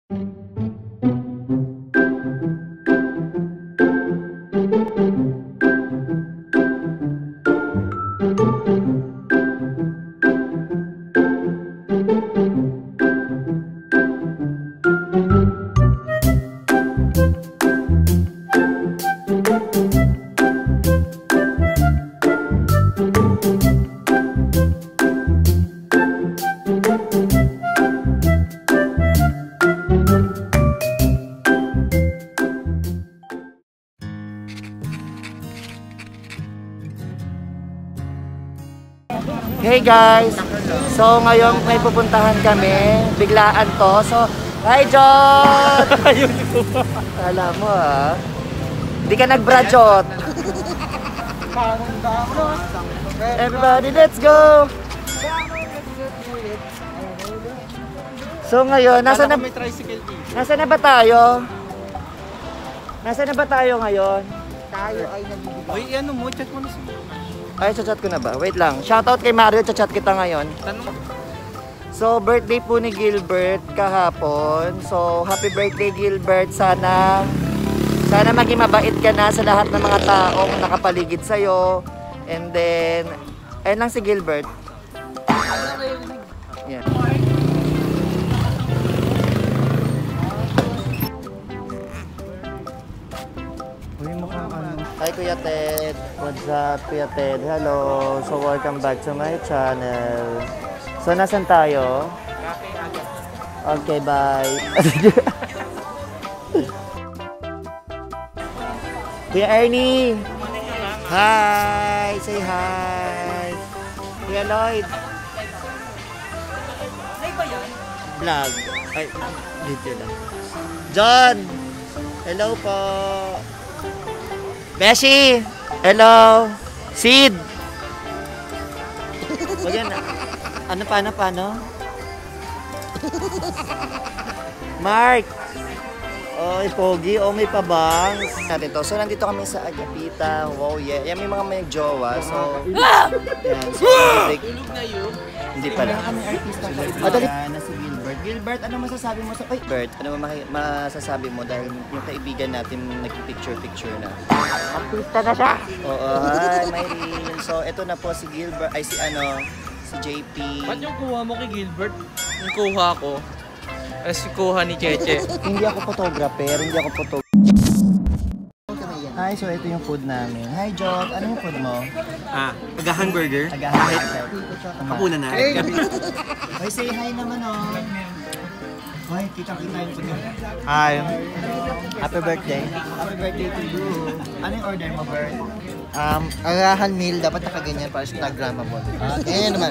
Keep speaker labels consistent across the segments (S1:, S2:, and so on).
S1: Hey guys! So ngayon may pupuntahan kami, biglaan to. So, hi John! Alam mo ha? Hindi ka nag-brajot. Everybody, let's go! So ngayon, nasa na ba tayo? Nasa na ba tayo ngayon?
S2: Tayo ay nagbibigay.
S3: Uy, ano mo? Chat mo na siya.
S1: Ay, chat ko na ba? Wait lang. Shoutout kay Mario, chat kita ngayon. So, birthday po ni Gilbert kahapon. So, happy birthday Gilbert. Sana maging mabait ka na sa lahat ng mga taong nakapaligid sa'yo. And then, ayun lang si Gilbert. Yeah. Hi Kuya Ted! What's up Kuya Ted? Hello! So welcome back to my channel. So nasan tayo? Okay, bye! Kuya Ernie! Hi! Say hi! Kuya Lloyd! Vlog! Ay, video lang. John! Hello po! Beshi! Hello! Sid! O yan, paano? Mark! Oy, pogi. Oh, may pabang. Natin to. So, nandito kami sa Agapita. Wow, yeah. Yan, may mga may jowa. So, yan. So, tulog na yun? Hindi pala. Kami artista ka. Dali. Na si Gilbert. Gilbert, ano masasabi mo sa... Ay, Bert, ano masasabi mo dahil yung kaibigan natin nag-picture-picture na? Artista na siya. Oo, hi, Maylene. So, eto na po si Gilbert. Ay, si JP.
S3: Ba't yung kuha mo kay Gilbert? Yung kuha ko. Si kuha ni Cheche.
S1: Hindi ako photographer. Hi, so ito yung food namin. Hi, Jot. Ano yung food mo?
S3: Taga-hamburger. Kapunan na.
S1: Hoy, say hi naman, oh. Hoy, kita-kita yung food mo.
S2: Hi.
S1: Happy birthday. Happy birthday to you. Ano yung order mo, Bert?
S2: Arahan meal, dapat nakaganyan para Instagrammable. Ganyan naman.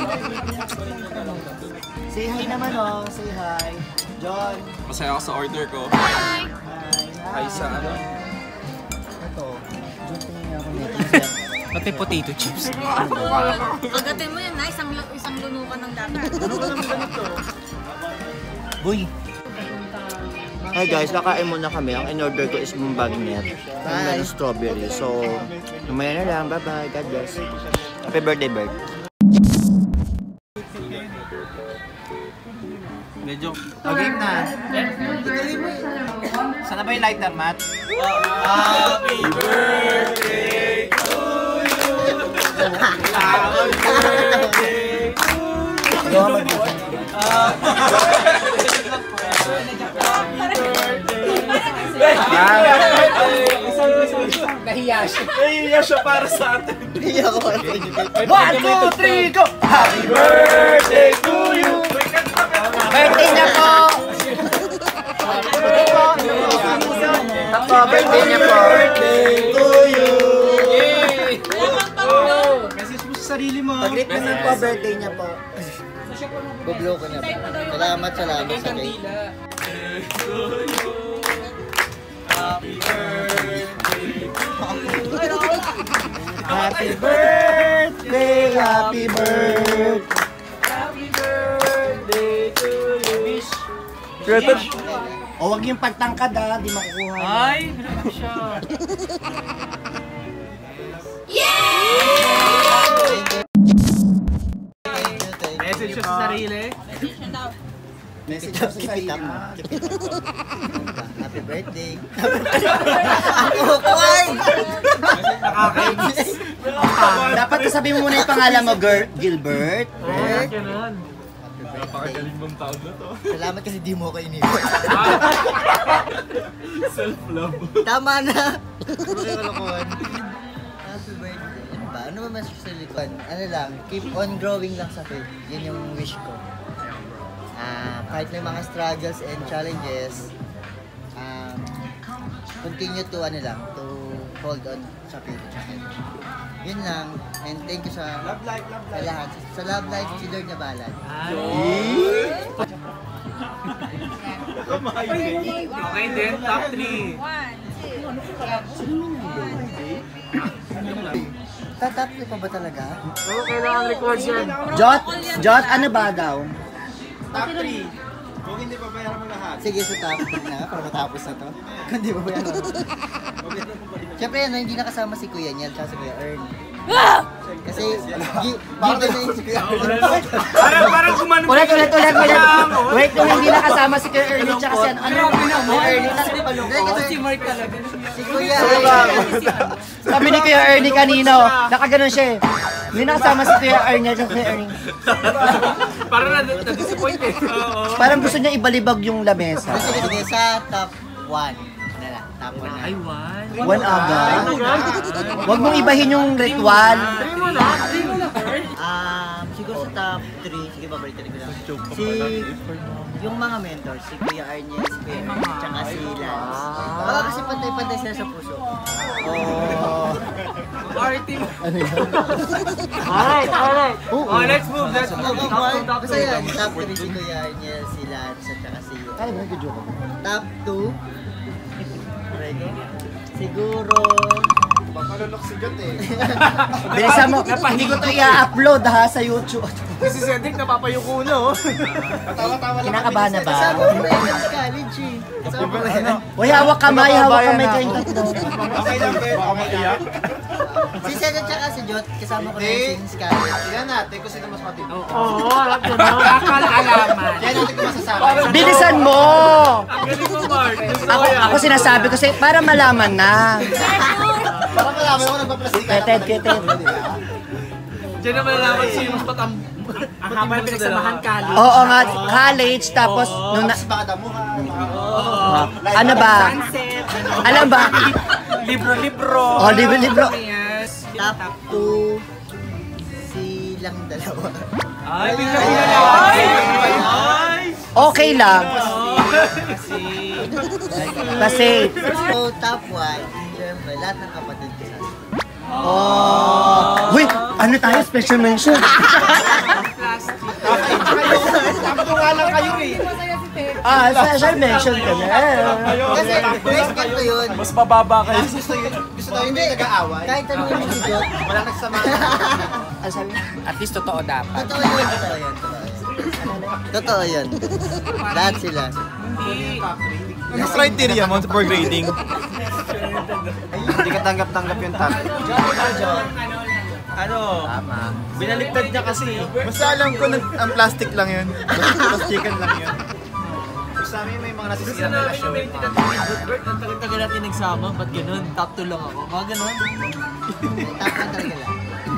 S1: Say hi naman, oh. Say hi. John.
S3: Masaya ako sa order ko.
S1: Hi.
S3: Hi sa ano?
S1: Ito. John, tingin ako nito.
S3: Pati potato chips.
S4: Agatin mo yan, isang lunukan ng dapat.
S1: Ano ka naman ganito? Boy. Hi guys, kakain muna kami. Ang in-order ko is bagnet. Ang strawberry. So, mamaya na lang. Bye-bye. God bless. Happy birthday, Bert.
S3: Medyo...
S1: Okay na.
S2: Sana ba yung lighter, Matt?
S3: Happy birthday to you! Happy birthday to you! Nahiya siya para sa atin.
S2: Nahiya ko.
S1: 1, 2, 3, go! Happy birthday to you! Birthday niya po! Birthday niya po! Birthday to you!
S3: Message mo sa sarili mo.
S1: Pag-greet naman po, birthday niya po.
S2: Bublo ko na. Salamat sa cake.
S3: Happy birthday.
S1: Happy birthday! Happy birthday!
S3: Happy birthday to you. Wish.
S1: O, wag yung pagtangkad ha, di makukuha.
S3: Ay, ano siya? Message siya sa sarili.
S1: Message
S2: Keep
S1: mo sa
S2: it up.
S1: sarili mo.
S2: Keep it up. Happy birthday. Ako kuhay!
S3: Nakakainis.
S1: Dapat sabihin mo muna yung pangalan mo, Gilbert.
S3: Ganun.
S2: Napakagaling
S3: mong taon na to.
S2: Salamat kasi di mo ako iniwan.
S3: Self-love.
S2: Tama na! Happy birthday. Ano ba? Ano ba mas sa likod? Ano lang, keep on growing lang sa faith. Yun yung wish ko. Kahit may mga struggles and challenges, continue to to hold on sa faith. Yun lang. And thank you sa
S1: Love life.
S2: sa lahat. Sa Love Life, si Lord na balag.
S3: Okay din, top 3.
S2: Tatapos pa ba talaga?
S3: Oo, kailangan record yan.
S1: Jot, ano ba daw?
S5: Top 3. Kung hindi pa bayaran mo lahat.
S2: Sige, sa top na para matapos na to. Kung di ba ba yan? Siyempre, hindi nakasama si Kuya Niel at si Kuya Ern. Kasi, given na yung si Kuya Ern.
S3: Parang gumano.
S1: Ulit. Wait, nung hindi nakasama si Kuya Ernie tsaka si ano mo Ernie kasi
S2: Kasi si Mark talaga. Si Kuya
S1: Sabi ni Kuya Ernie kanino, nakaganon siya eh. Hindi nakasama si Kuya Ernie at Kuya Ernie.
S3: Parang na-disappoint eh.
S1: Parang gusto niya ibalibag yung lamesa.
S2: Sige, sa top 1. Top 1 na.
S3: Ay, one.
S1: One agad. Huwag mong ibahin yung ritual.
S2: Siguro sa top 3, sige babalik ko lang. Yung mga mentors, si Kuya Arniel, si Kuya Ern, tsaka si Lance. Kasi pantay-pantay sila sa puso.
S3: Party mo. Alright. Oh, let's move.
S2: Basta yan, top 3 si Kuya Arniel, si Lance, at tsaka si top 2. Siguro...
S5: Baka lulok si Jot eh.
S1: Bilisan mo, hindi ko to i-upload ha sa YouTube.
S3: Si Cedric napapayuko na oh.
S5: Tawa-tawa lang.
S1: Kinakabahan na ba?
S2: Kasama ko na yun sa college eh. Kasama ko na yun.
S1: Uy, hawak kamay kayong tatlo.
S5: Okay lang, Ben. Baka maiyak.
S2: Si Seth at saka si Jot, kasama ko na yun since college.
S5: Tignan natin kung sino mas matindi.
S3: Oo, alam ko na. Kakalaman.
S5: Kaya natin kung masasabi.
S1: Bilisan mo!
S3: Galing mo, Mark.
S1: Ako sinasabi ko sa'yo, para malaman na.
S5: Para malaman mo nagpa-plastic.
S1: Keted.
S3: Diyan naman nalaman sino mas patam. Ang haba na pinagsamahan ka.
S1: Oo nga, college, tapos nung
S5: Kasi baka damuhan.
S1: ano ba? Alam ba?
S3: Libro-libro.
S1: Oh, libro.
S3: Yes.
S2: Top 2, silang dalawa.
S3: Ay, bigla ko na. Ay!
S1: Okay lang. Kasi,
S2: So, top 1, syempre, lahat ng kapatid ko sa
S1: wait, ano tayo? Special mention.
S5: Dapat nga lang kayo eh.
S1: Special mention ka na.
S2: Kasi, respect ko yun.
S3: Mas mababa kayo.
S5: Gusto tayo hindi nag-aaway.
S2: Kahit tanongin mo si Jot,
S5: Walang nagsama.
S3: At least totoo dapat.
S2: Totoo yun. Lahat sila.
S5: Anong criteria mo for grading? Hindi ka tanggap-tanggap yung top.
S3: Ano? Binaligtad niya kasi.
S5: Basta alam ko ang plastic lang yun. Plastikan lang yun. Sa amin may mga nasisira na relasyon.
S3: Ang tagal-tagal natin nagsama, ba't ganun? Top 2 lang ako. Mga ganun.
S2: Top 1 talaga lang.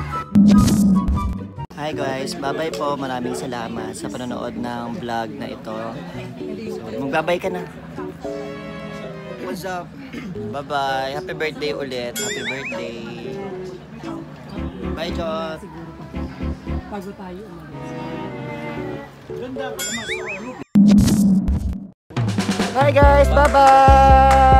S1: Hi guys, bye-bye po. Maraming salamat sa panonood ng vlog na ito. So, magbabay ka na.
S2: What's up?
S1: Bye-bye. Happy birthday ulit. Happy birthday. Bye, Jot.
S6: Bago tayo umalis.
S1: Bye guys, bye-bye.